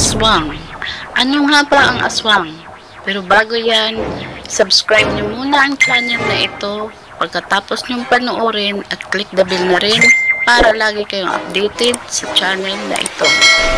Aswang. Ano nga ba ang aswang? Pero bago yan, subscribe niyo muna ang channel na ito pagkatapos niyong panoorin at click the bell na rin para lagi kayong updated sa channel na ito.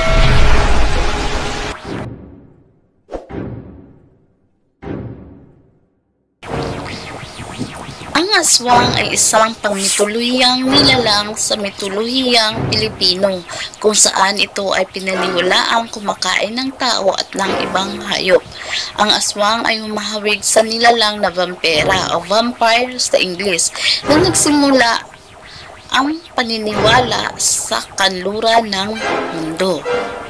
Ang aswang ay isang pangmitolohiyang nilalang sa mitolohiyang Pilipino kung saan ito ay pinaniwalaang kumakain ng tao at ng ibang hayop. Ang aswang ay humahawig sa nilalang na vampira o vampire sa Ingles na nagsimula ang paniniwala sa kanluran ng mundo.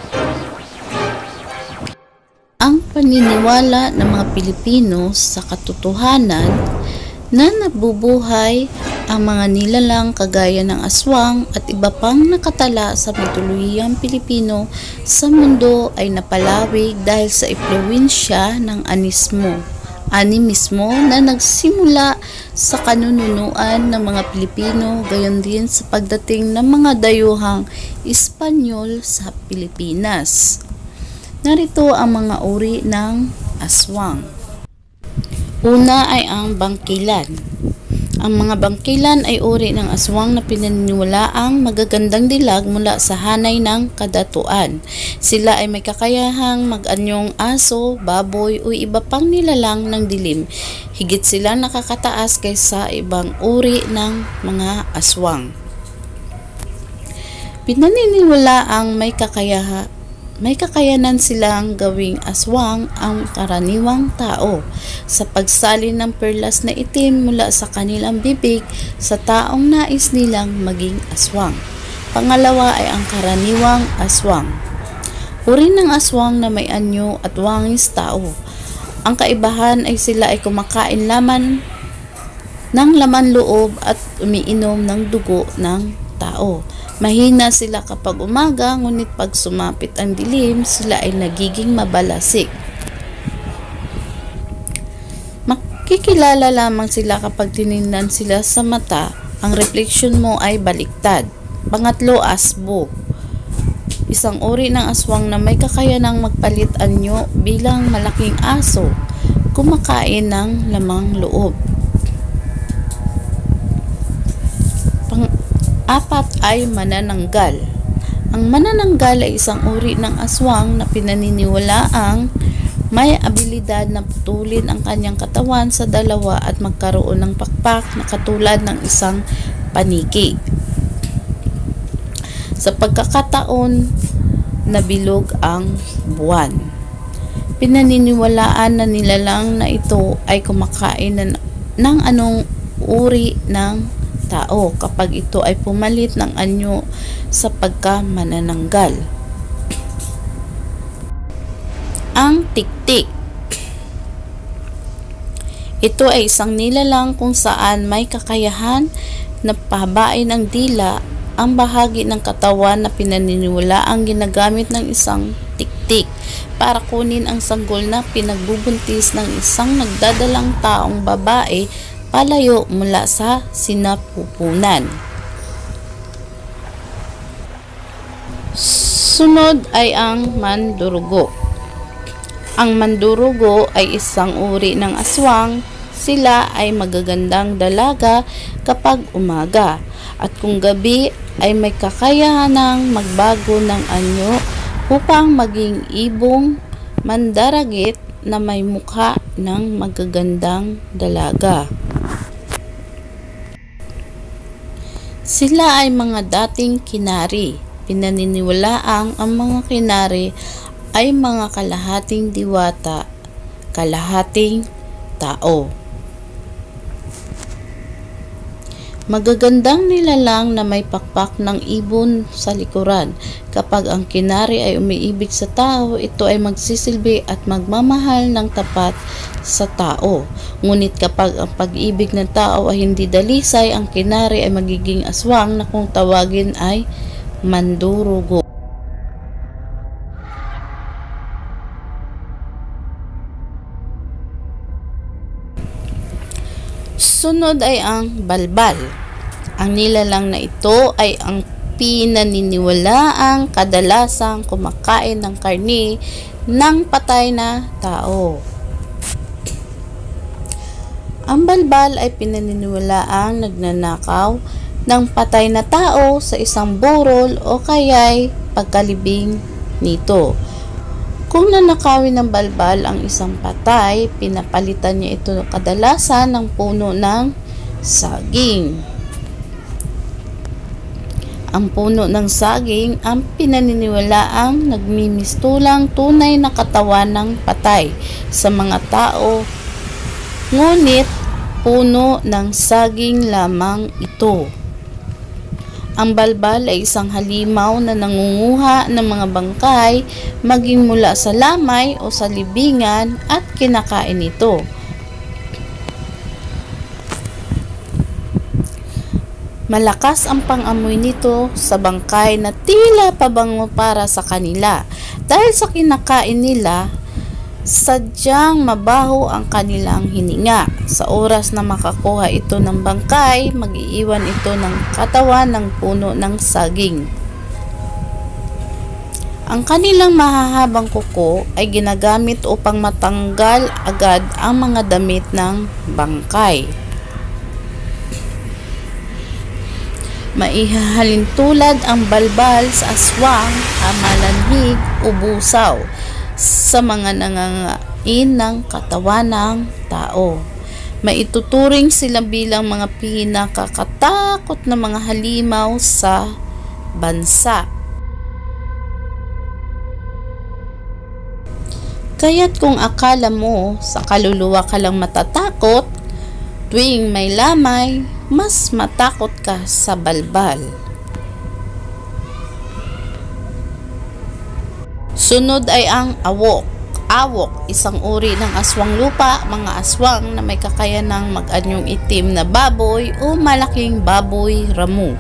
Ang paniniwala ng mga Pilipino sa katotohanan na nabubuhay ang mga nilalang kagaya ng aswang at iba pang nakatala sa mitolohiyang Pilipino sa mundo ay napalawig dahil sa impluwensya ng animismo na nagsimula sa kanununuan ng mga Pilipino, gayon din sa pagdating ng mga dayuhang Espanyol sa Pilipinas. Narito ang mga uri ng aswang. Una ay ang bangkilan. Ang mga bangkilan ay uri ng aswang na pinaniniwalaang magagandang dilag mula sa hanay ng kadatuan. Sila ay may kakayahang mag-anyong aso, baboy o iba pang nilalang ng dilim. Higit silang nakakataas kaysa ibang uri ng mga aswang. Pinaniniwalaang may kakayanan silang gawing aswang ang karaniwang tao sa pagsalin ng perlas na itim mula sa kanilang bibig sa taong nais nilang maging aswang. Pangalawa ay ang karaniwang aswang. Uri ng aswang na may anyo at wangis tao. Ang kaibahan ay sila ay kumakain laman ng laman loob at umiinom ng dugo ng tao. Mahina sila kapag umaga, ngunit pag sumapit ang dilim, sila ay nagiging mabalasik. Makikilala lamang sila kapag tiningnan sila sa mata, ang refleksyon mo ay baliktad. Pangatlo, asbo. Isang uri ng aswang na may kakayanang magpalit anyo bilang malaking aso, kumakain ng lamang loob. Apat ay manananggal. Ang manananggal ay isang uri ng aswang na pinaniniwalaang may abilidad na putulin ang kanyang katawan sa dalawa at magkaroon ng pakpak na katulad ng isang paniki. Sa pagkakataon na bilog ang buwan. Pinaniniwalaan na nilalang na ito ay kumakain ng anong uri ng tao kapag ito ay pumalit ng anyo sa pagkamanananggal. Ang tiktik. Ito ay isang nilalang kung saan may kakayahan na pahabain ng dila ang bahagi ng katawan na pinaniniwalaang ginagamit ng isang tiktik para kunin ang sanggol na pinagbubuntis ng isang nagdadalang taong babae palayo mula sa sinapupunan. Sunod ay ang mandurugo. Ang mandurugo ay isang uri ng aswang. Sila ay magagandang dalaga kapag umaga at kung gabi ay may kakayahanang magbago ng anyo upang maging ibong mandaragit na may mukha ng magagandang dalaga. Sila ay mga dating kinari. Pinaniniwalaang ang mga kinari ay mga kalahating diwata, kalahating tao. Magagandang nilalang na may pakpak ng ibon sa likuran. Kapag ang kinari ay umiibig sa tao, ito ay magsisilbi at magmamahal ng tapat sa tao. Ngunit kapag ang pag-ibig ng tao ay hindi dalisay, ang kinari ay magiging aswang na kung tawagin ay mandurugo. Sunod ay ang balbal. Ang nilalang na ito ay ang pinaniniwalaang kadalasang kumakain ng karne ng patay na tao. Ang balbal ay pinaniniwalaang nagnanakaw ng patay na tao sa isang burol o kaya'y pagkalibing nito. Kung nanakawin ng balbal ang isang patay, pinapalitan niya ito kadalasan ng puno ng saging. Ang puno ng saging ang pinaniniwalaang nagmimistulang tunay na katawan ng patay sa mga tao, ngunit puno ng saging lamang ito. Ang balbal ay isang halimaw na nangunguha ng mga bangkay maging mula sa lamay o sa libingan at kinakain ito. Malakas ang pang-amoy nito sa bangkay na tila pabango para sa kanila. Dahil sa kinakain nila, sadyang mabaho ang kanilang hininga. Sa oras na makakuha ito ng bangkay, mag-iiwan ito ng katawan ng puno ng saging. Ang kanilang mahahabang kuko ay ginagamit upang matanggal agad ang mga damit ng bangkay. Maihahalin tulad ang balbal sa aswang, amalanhig o busaw sa mga nangangain ng katawan ng tao. Maituturing sila bilang mga pinakakatakot na mga halimaw sa bansa. Kaya't kung akala mo sa kaluluwa ka lang matatakot, tuwing may lamay, mas matakot ka sa balbal. Sunod ay ang awok. Awok, isang uri ng aswang lupa, mga aswang na may kakayanang mag-anyong itim na baboy o malaking baboy ramu.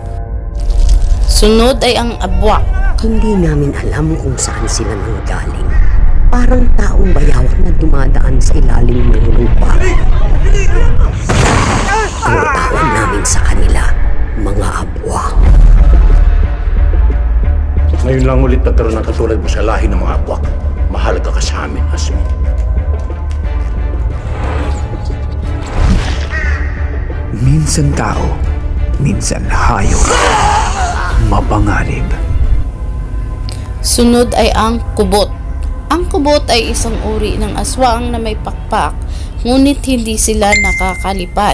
Sunod ay ang abwak. Hindi namin alam kung saan sila nanggaling. Parang taong bayawak na dumadaan sa ilalim ng lupa. Ang tawag namin sa kanila, mga abwak. Ngayon lang ulit nagkaroon ng katulad mo sa lahi ng mga abwak. Mahalaga ka sa amin, Asmi. Minsan tao, minsan hayop. Mapanganib. Sunod ay ang kubot. Ang kubot ay isang uri ng aswang na may pakpak, ngunit hindi sila nakakalipad.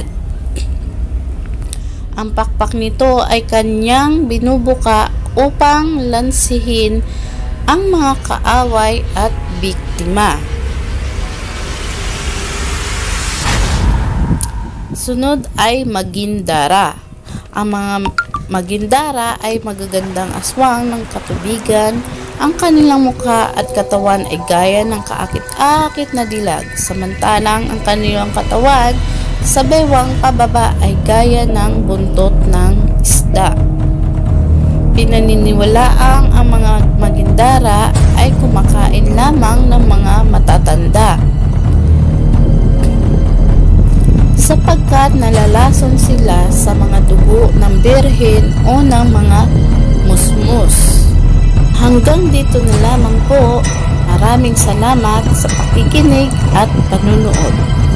Ang pakpak nito ay kanyang binubuka upang lansihin ang mga kaaway at biktima. Sunod ay magindara. Ang mga magindara ay magagandang aswang ng katubigan. Ang kanilang mukha at katawan ay gaya ng kaakit-akit na dilag, samantalang ang kanilang katawan sa baywang pababa ay gaya ng buntot ng isda. Pinaniniwalaang ang mga magindara ay kumakain lamang ng mga matatanda, sapagkat nalalason sila sa mga dugo ng birhen o ng mga musmus. Hanggang dito na lamang po. Maraming salamat sa pakikinig at panunood.